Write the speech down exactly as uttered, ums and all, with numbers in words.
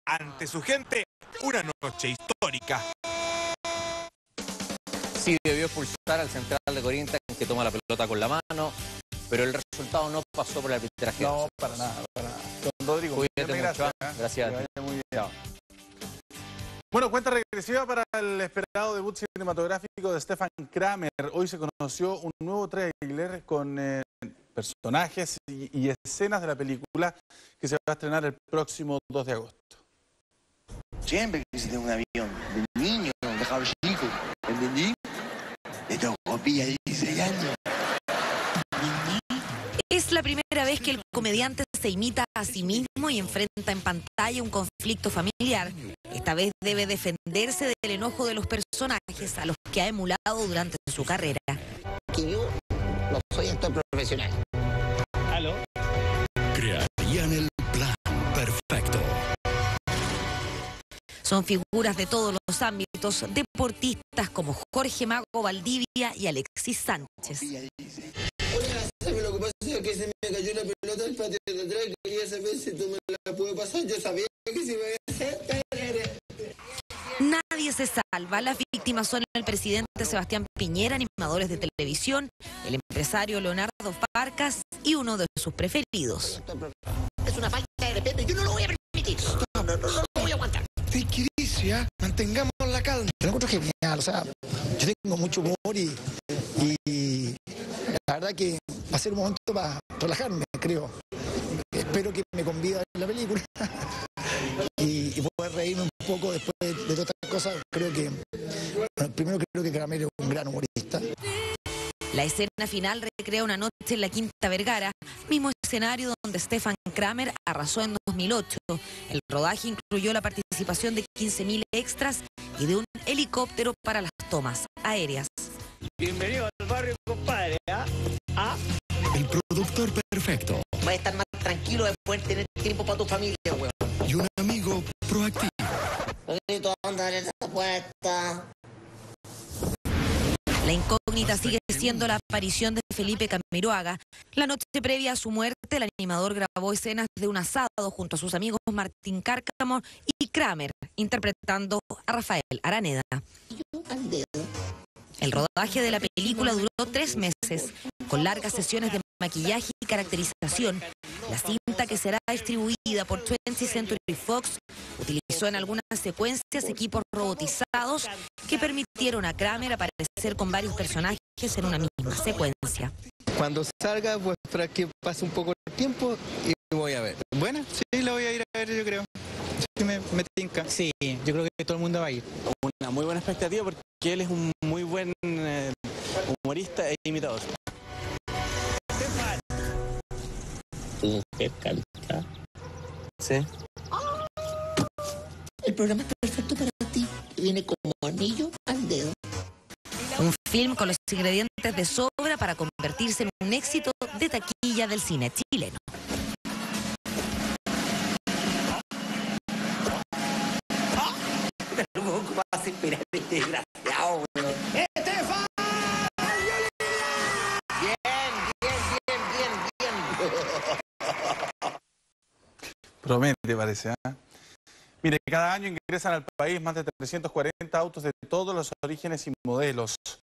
ante su gente una noche histórica. Sí, debió expulsar al central de Corinthians, que toma la pelota con la mano, pero el resultado no pasó por el arbitraje. No, para nada, para nada. Don Rodrigo, cuídate mucho, gracias. ¿eh? Gracias. Que vaya muy bien. Chao. Bueno, cuenta regresiva para el esperado debut cinematográfico de Stefan Kramer. Hoy se conoció un nuevo tráiler con eh, personajes y, y escenas de la película que se va a estrenar el próximo dos de agosto. Siempre quise tener un avión, de niño, de chico, ¿entendí? De tocopilla de dieciséis años. Es la primera vez que el comediante se imita a sí mismo y enfrenta en pantalla un conflicto familiar. Esta vez debe defenderse del enojo de los personajes a los que ha emulado durante su carrera. Que yo no soy actor profesional. ¿Aló? Crearían el plan perfecto. Son figuras de todos los ámbitos, deportistas como Jorge Mago Valdivia y Alexis Sánchez. Oiga, lo que pasa es que se me cayó la pelota al patio de atrás y quería saber si tú me la puedes pasar. Yo sabía que se iba a hacer. Nadie se salva. Las víctimas son el presidente Sebastián Piñera, animadores de televisión, el empresario Leonardo Farcas y uno de sus preferidos. Es una falta de respeto y yo no lo voy a permitir. No, no, no, no lo voy a aguantar. Tranquilicia, mantengamos la calma. Lo encuentro genial, o sea, yo tengo mucho humor y, y la verdad que va a ser un momento para relajarme, creo. Espero que me convida a ver la película y, y poder reírme un poco después de, de todas estas cosas. Creo que, bueno, primero creo que Kramer es un gran humorista. La escena final recrea una noche en la Quinta Vergara, mismo escenario donde Stefan Kramer arrasó en dos mil ocho. El rodaje incluyó la participación de quince mil extras y de un helicóptero para las tomas aéreas. Bienvenido al barrio, compadre. ¿Ah? ¿Ah? El productor perfecto. Vas a estar más tranquilo de poder tener tiempo para tu familia, weón. Y un amigo proactivo. Bonito, anda, esa puesta. La incógnita sigue siendo la aparición de Felipe Camiroaga. La noche previa a su muerte, el animador grabó escenas de un asado junto a sus amigos Martín Cárcamo y Kramer, interpretando a Rafael Araneda. El rodaje de la película duró tres meses, con largas sesiones de maquillaje y caracterización. La cinta, que será distribuida por twentieth Century Fox, utilizó en algunas secuencias equipos robotizados que permitieron a Kramer aparecer con varios personajes en una misma secuencia. Cuando salga, pues para que pase un poco el tiempo y voy a ver. Bueno, sí, la voy a ir a ver, yo creo. Sí, me, me tinca. Sí, yo creo que todo el mundo va a ir. Una muy buena expectativa porque él es un muy buen eh, humorista e imitador. Super calidad. Sí. El programa es perfecto para ti. Viene como anillo al dedo. Un film con los ingredientes de sobra para convertirse en un éxito de taquilla del cine chileno. ¿Cómo vas a esperar este desgraciado, weón? ¡Estefan! Bien, bien, bien, bien, bien. Promete, parece, ¿eh? Mire, cada año ingresan al país más de trescientos cuarenta autos de todos los orígenes y modelos.